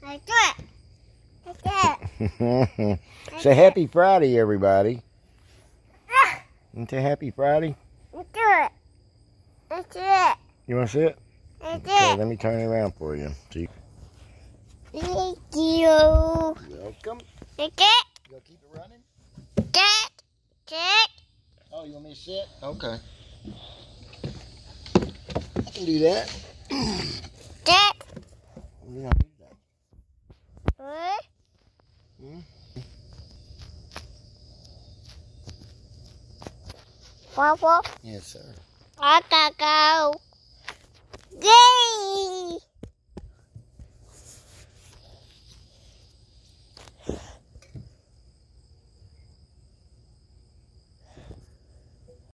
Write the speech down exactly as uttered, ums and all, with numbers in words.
I do it. I do it. Say happy Friday, everybody. Ain't it happy Friday? I do it. I do it. You want to see it? I do Okay, it. let me turn it around for you. See? Thank you. Welcome. Take it. You gonna keep it running? Take it. Oh, you want me to sit? Okay. I can do that. Take You don't do that. it. Hmm? Papa, Yes, sir. I gotta go. Yay!